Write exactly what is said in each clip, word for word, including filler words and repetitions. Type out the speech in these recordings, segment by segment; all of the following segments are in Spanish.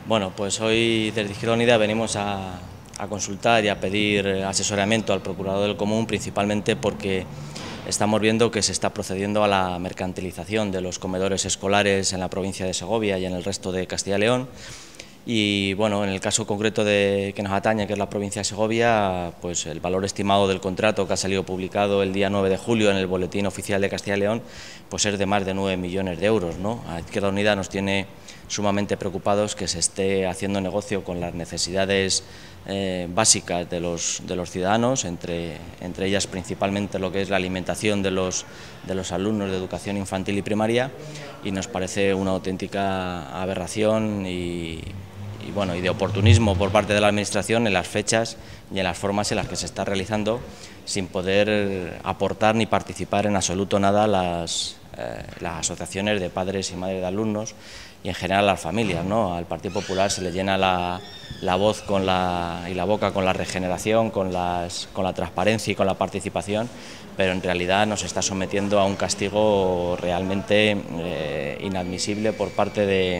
Bueno, pues hoy desde Izquierda Unida venimos a, a consultar y a pedir asesoramiento al Procurador del Común, principalmente porque estamos viendo que se está procediendo a la mercantilización de los comedores escolares en la provincia de Segovia y en el resto de Castilla y León. Y bueno, en el caso concreto de que nos atañe, que es la provincia de Segovia, pues el valor estimado del contrato que ha salido publicado el día nueve de julio en el Boletín Oficial de Castilla y León, pues es de más de nueve millones de euros, ¿no? A Izquierda Unida nos tiene sumamente preocupados que se esté haciendo negocio con las necesidades eh, básicas de los, de los ciudadanos, entre, entre ellas principalmente lo que es la alimentación de los, de los alumnos de educación infantil y primaria, y nos parece una auténtica aberración y y, bueno, y de oportunismo por parte de la Administración en las fechas y en las formas en las que se está realizando, sin poder aportar ni participar en absoluto nada las, eh, las asociaciones de padres y madres de alumnos y en general las familias, ¿no? Al Partido Popular se le llena la, la voz con la, y la boca con la regeneración, con, las, con la transparencia y con la participación, pero en realidad nos está sometiendo a un castigo realmente eh, inadmisible por parte de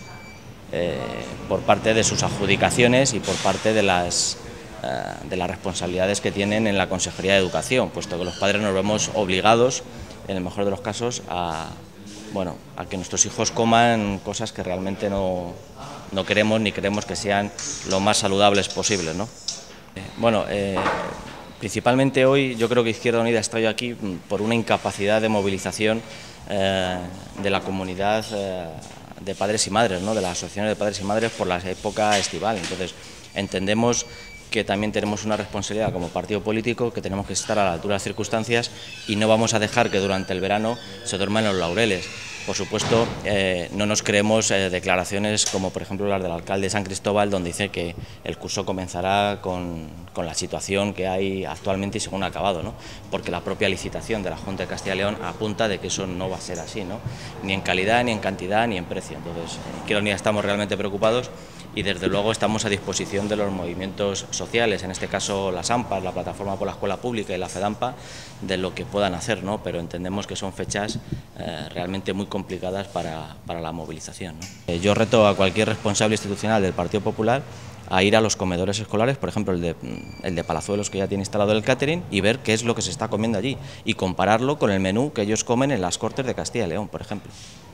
Eh, por parte de sus adjudicaciones y por parte de las, eh, de las responsabilidades que tienen en la Consejería de Educación, puesto que los padres nos vemos obligados, en el mejor de los casos, a, bueno, a que nuestros hijos coman cosas que realmente no, no queremos ni queremos que sean lo más saludables posibles, ¿no? Eh, bueno, eh, principalmente hoy yo creo que Izquierda Unida está aquí por una incapacidad de movilización eh, de la comunidad eh, de padres y madres, ¿no? De las asociaciones de padres y madres por la época estival. Entonces, entendemos que también tenemos una responsabilidad como partido político, que tenemos que estar a la altura de las circunstancias y no vamos a dejar que durante el verano se duerman los laureles. Por supuesto, eh, no nos creemos eh, declaraciones como por ejemplo las del alcalde de San Cristóbal, donde dice que el curso comenzará con, con la situación que hay actualmente y según ha acabado, ¿no? Porque la propia licitación de la Junta de Castilla y León apunta de que eso no va a ser así, ¿no? Ni en calidad, ni en cantidad, ni en precio. Entonces, en Izquierda Unida estamos realmente preocupados y desde luego estamos a disposición de los movimientos sociales, en este caso las AMPA, la Plataforma por la Escuela Pública y la FEDAMPA, de lo que puedan hacer, ¿no? Pero entendemos que son fechas eh, realmente muy complicadas para, para la movilización, ¿no? Eh, yo reto a cualquier responsable institucional del Partido Popular a ir a los comedores escolares, por ejemplo el de, el de Palazuelos, que ya tiene instalado el catering, y ver qué es lo que se está comiendo allí y compararlo con el menú que ellos comen en las Cortes de Castilla y León, por ejemplo.